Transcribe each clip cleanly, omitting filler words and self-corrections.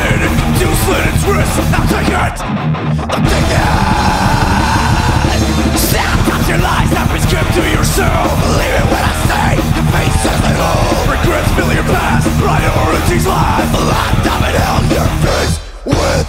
it and to slit its wrist. Now take it! Now take it! Sound of your lies have been skipped to your soul. Believe it when I say your face says they hold. Regrets fill your past, priorities lie. Locked up in hell you're faced with.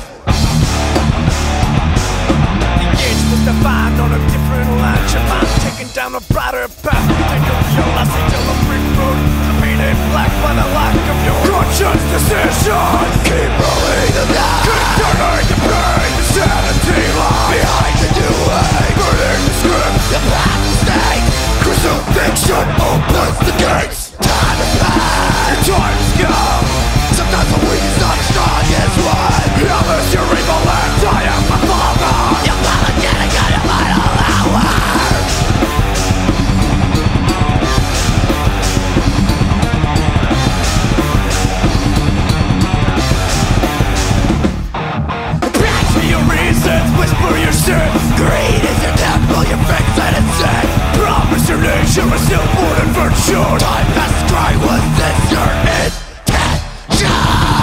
The age was defined on a different line. Your mind taking down a brighter path. Take up your last angel of brick road. Painted black by the lack of your conscious decision. Keep rolling the line. Keep turning the pain. The sanity lie behind the new way. Burning the script. The past mistake. Crucifixion opens the gates. Time to pass. Your time is gone. Sometimes the weak is not as strong as one. I miss your evil and I am my father. You're apologetic on your final hour. Whisper your sin. Greed is your temple, your fix and it's sin. Promise your nature is still born in virtue. Time has cried, was this your intention?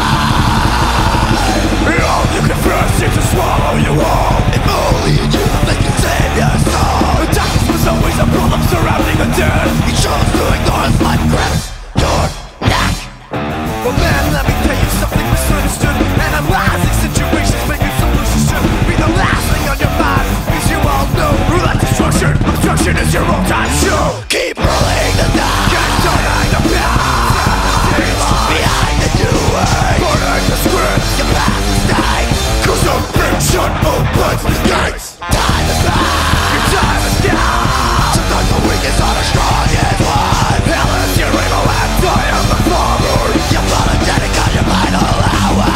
All you confess is to swallow you all. If only you do the thing you save your soul. Darkness was always a problem surrounding the dead. You chose to ignore his life grips your neck. Well man, let me tell you something misunderstood. Analyzing situations, making solutions should be the last thing on your mind. Because you all know that destruction, obstruction is your own time show. Keep rolling the dice. Get turning the path. Behind the new way. Burning the script. Your past mistake. Crucifixion opens the gates. Time is back. Your time is gone. Sometimes the weakest are the strongest one. Hell is your evil and I am the father. You're apologetic on your final hour.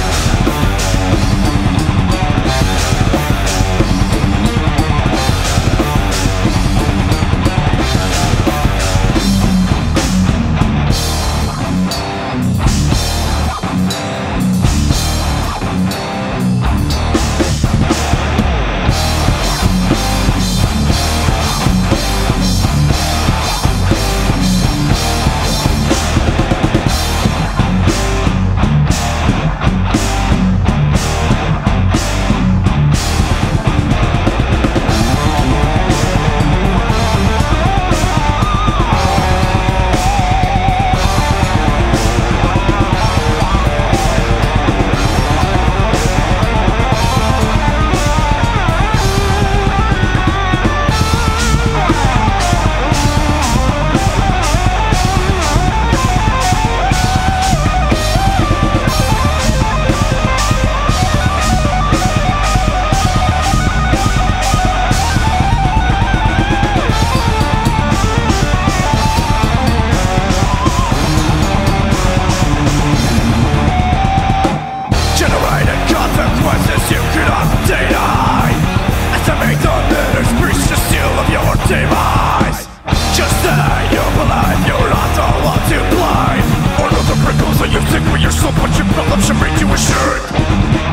Demise. Just say you're alive, you're not the one to blame. Or know the prickles that you think with your soul, but your problems should make you assured.